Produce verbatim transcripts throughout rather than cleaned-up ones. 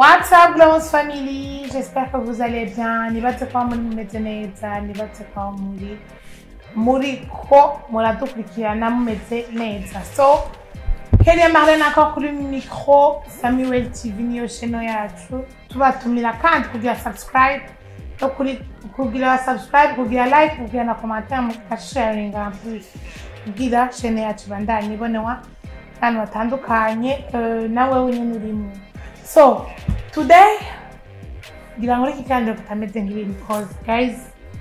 What's up, Glow's family? J'espère que vous allez bien. Nibatse kwa muri meze neza, nibatse kwa muri muri ko muradukurikirana mumeze neza. So, Kelly Marlene encore kuri micro, Samuel T V niyo channel yacu. Tubatumira kandi kugira subscribe, no kuri kugira subscribe, kugira like, kugira na commentaire, muka sharing en plus. Kugira channel yacu bandanye ibonewa kandi batandukanye nawe wenyine urimo. So, today, ngira ngo iki kandi kutameze nk'ibi because guys,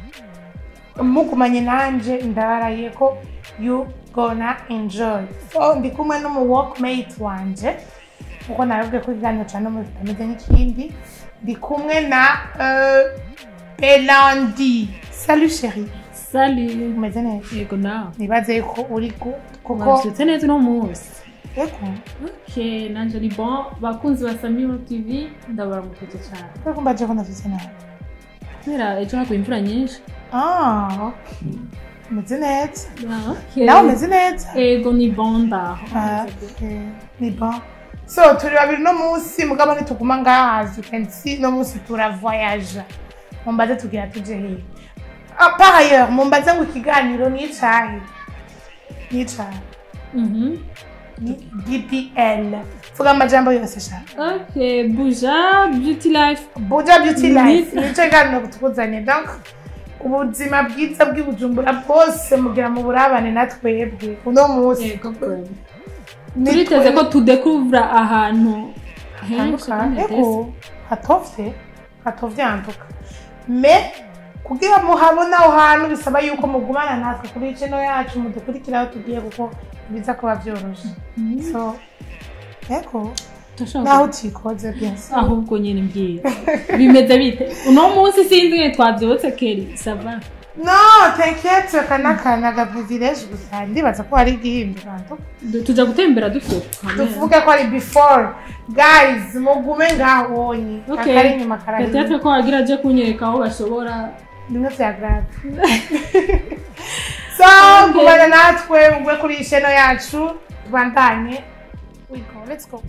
mukumanye nanje ndabaraye ko you gonna enjoy. So, ndi kumwe n'umu workmate wanje. Uko narabwe ko iganyo cyane mu kutameze nk'ikindi. Ndi kumwe na euh Belandi. Salut chérie. Salut. Umeze neza? Yego nawe. Nibaze ko uri kuko Mwashitse neza no munsi. Eko. Okay, nanje ni bon. Bakunzi ba Samuel T V ndabaramukije cyane. Ko mbaje ko nafise nawe. Mera ejo hakuye imvura nyinshi. Ah, okay. Umeze neza. Ah, okay. Nawe umeze neza? Yego ni bon da. Ah, okay. Ni bon. So, turi babiri no munsi mugabo nituguma ngaha as you can see no munsi tura voyage. Mumbaze tugira tuje he. Ah, par ailleurs, mumbaze ngo ikiganiro ni icahe. Ni icahe. Mhm. B P L. Fuga amajambo yose sha. Okay, Buja Beauty Life. Buja Beauty Life. Nico iganiro kutuzanye. Donc, ubuzima bwiza bw'ibujumbura bwose mugira mu burabane natwebwe. Uno munsi. Yego kweli. Turiteze ko tudécouvre ahantu henshi. Ego, hatovye. Hatovye antuka. Mais kugira muhabona aho hantu bisaba yuko mugumana natwe kuri channel yacu mudukurikiraho tugiye kuko biza kuba byoroshe. So, eko. Naho tikoze byose. Ahubwo nyine mbwira. Bimeze bite? Uno munsi sinzi twabyotse Kelly, ça va? No, t'inquiète, kana kana ga privilege gusa ndibaza ko ari gihimbi bantu. Tuja gutembera dufite. Tuvuge ko ari before. Guys, mugume ngahonye. Akari nyuma karari. Peut-être ko agira aje kunyereka aho bashobora nimwe vya grave. So, kubana natwe mugwe kuri channel yacu tubandanye. We go, let's go.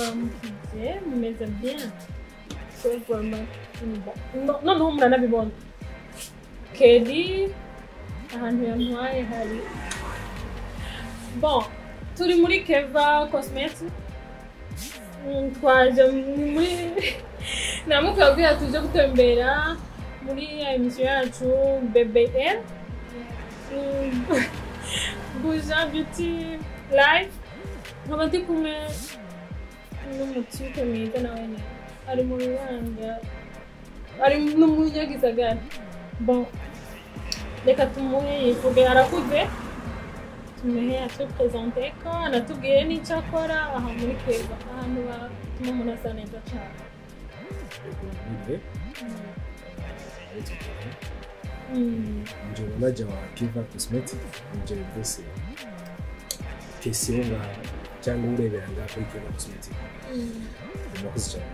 ndabaramukije mumeze bien so vraiment no no no muranabibona Kelly ahantu yantwaye hari bon turi muri Keva Cosmetics twaje muri namukabwira tuje gutembera muri emission yacu B B L Buja Beauty Live nkaba ndi kumwe n'umutipe mwiza nawe nyine ari mu rubanga ari n'umunyagisagara bon reka tumuhe yivuge arakuze tumuhe atupresente ko anatubwiye n'icyo akora aha muri Keva ahantu batuma umuntu asa neza cyane nje manager wa Keva Cosmetics nje bose kesiyonga cyangwa urebera ngaho kuri Keva Cosmetics murakoze cyane.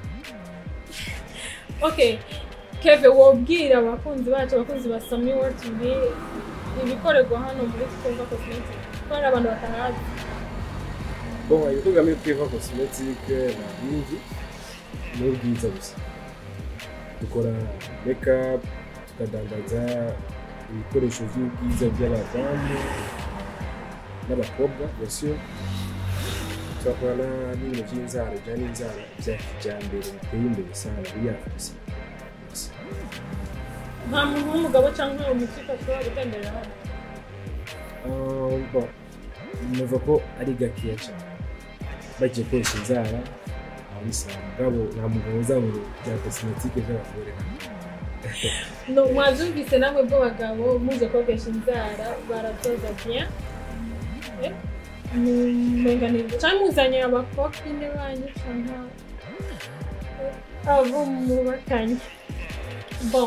Okay Keve wobwira abakunzi bacu abakunzi ba Sami World T V ibikorerwa hano muri Keva Cosmetics ko ari abantu batahazi. Bon ibikorwa muri Keva Cosmetics na bingi n'ubwiza gusa dukora makeup tukadandaza ibikoresho by'ubwiza by'abadamu n'abakobwa byose twakorana n'ibintu by'inzara bya n'inzara bya kijyambere biteye imbere sana biyafise nta muntu w'umugabo cyangwa umukika ashobora gutembera hano. Ah bon numva ko ari gakeya cyane bagiye koresha inzara aho bisaba mugabo nta mugabo uzamura bya cosmetique by'abagore no mwazumvise namwe bw'abagabo muje kogesha inzara baratoza bien eh mumenganirwa cyangwa muzanye abakopine banyu cyangwa abo mubakanye bon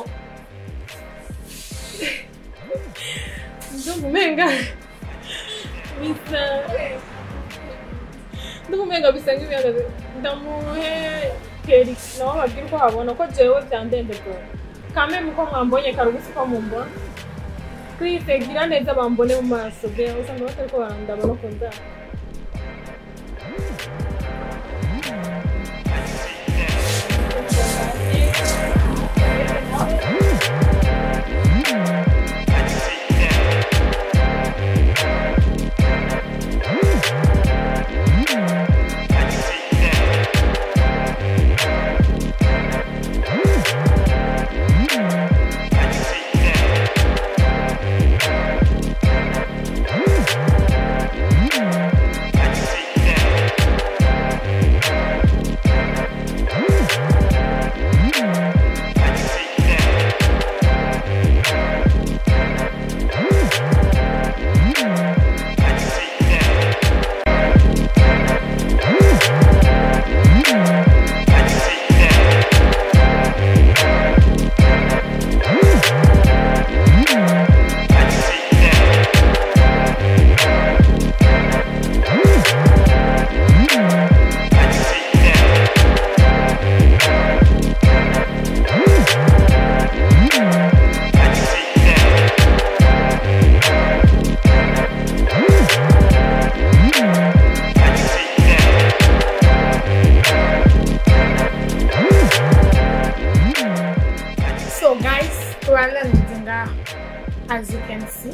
ndumumenga bisa ndumumenga bisa nk'ibihagaze ndamuhe Kelly nawe babwira ko habona ko jewe byandendego kame muko mwambonye karugusi ko mumbona kwisegira neza bambone mu maso bya usanga batari ko barandaba no kunda as you can see.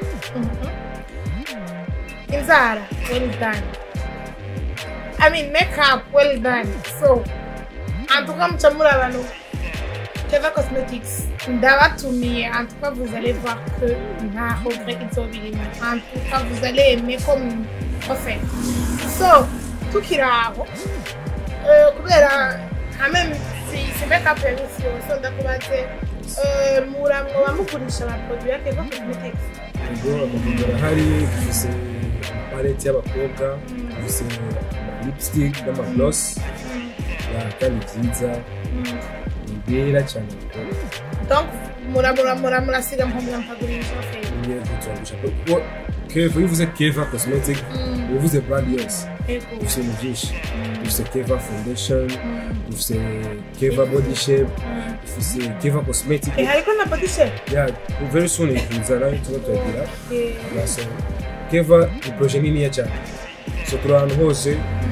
Mm-hmm. Inzara, well done. I mean makeup, well done. So, antuka mchamura bano Keva Cosmetics ndabatumiye antuka vous allez voir que nta regret izobirimo antuka vous allez aimer comme parfait. So, tukiraho euh kubera quand même si c'est makeup émission so ndakubaze euh muramwo bamukurisha ba produit ya Keva Cosmetics. Ngo amagara hari dufise palette y'abakobwa, dufise lipstick n'ama gloss ya kandi nziza ibera cyane. Donc muramura muramura siga mpomya mpagurisha fe. Niye kutsangusha ko Keva ivuze Keva Cosmetics ivuze brand yose. Dufise byinshi. Dufise Keva foundation, dufise Keva body shape, dufise Keva Cosmetics. Eh hariko na body shape? Yeah, very soon ikuzana ituba tugira. Yeah, so Keva ni projet nini ya cyane. So turi ahantu hose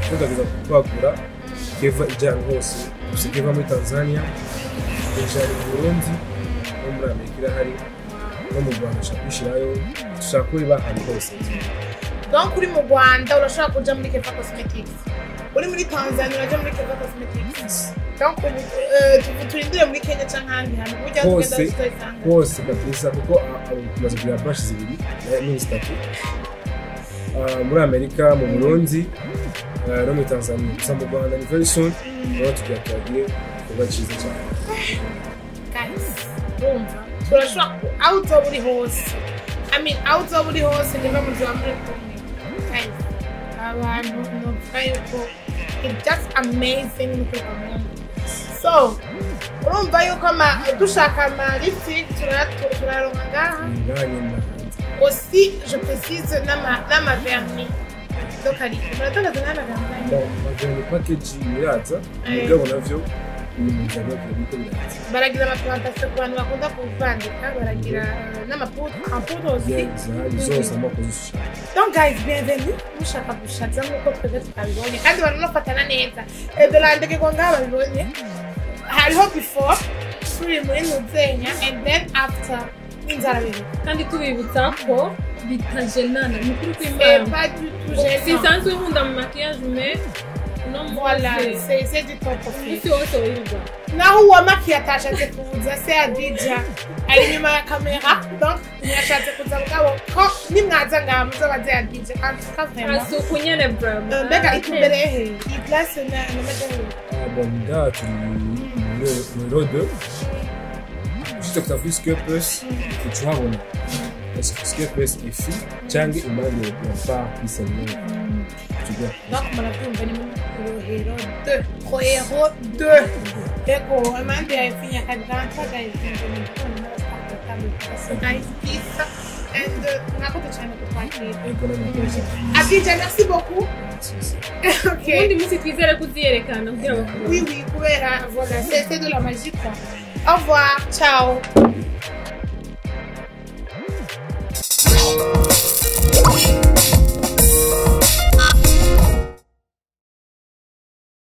tutageza kwagura keva ijana hose dufise keva muri Tanzania ijana mu Burundi no muri Amerika irahari no mu Rwanda ushaka kwishirayo ushaka kuri bahari hose. Donc uri mu Rwanda urashobora kuja muri Keva Cosmetics, uri muri Tanzania uraja muri Keva Cosmetics. Donc ubu turindire muri Kenya canke ahandi hantu burya tugenda tutayisanga hose kabisa kuko tumaze kugira branch zibiri n'indi zitatu muri Amerika, mu Burundi no muri Tanzania. Gusa mu Rwanda ni very soon rero tugiye tugiye kuba cyiza cyane. Guys, urumva turashobora aho uzoba uri hose, I mean aho uzoba uri hose niba muzoba muri kumwe. Guys, abantu novuga yuko it's just amazing nuko bamuntu. So urumva yuko dushaka ama lipstick turaronka ngaha aussi. Je précise n'ama vernis. Donc ari muratangaza n'ama vernis. Bon, vernis package iraza mugabo navyo baragira amaplantation ku bantu bakunda kuvandika, baragira n'amapoudre en poudre aussi. Donc guys, bienvenue mushaka gushaza nk'uko twebwe twabibonye kandi baranafatana neza. Ebelandeke ko ngaha babibonye hariho before turi muri Nuzenya and then after inzara bibiri kandi tubibutsa ko bitajenana ni kuri kwimana sisanzwe nkunda mu maquillage mais non voilà c'est c'est du top of it aussi oyiga naho uwa maquillage atashatse kuza c'est Adija ari nyuma ya kamera. Donc nyashatse kuza mugabo ko nimwaza ngaha muzobaze Adija kandi kavema asuku nyene bro mbega ituberehe i place na na madame bon là tu numéro deux. Juste que tu as vu ce que peut que tu as on est-ce que ce que peut est fille Chang et mal ne pas qui s'en tu vois. Donc mon appui on va nous héros deux pro héros deux eko amande ya fini ya kadanta guys guys peace and nakote chana kwa Adija, merci beaucoup. OK. Undi musi twizere kuziyerekana kugira bakuru. Oui oui, kubera voilà, c'est de la magie quoi. Au revoir, ciao. We'll be right back.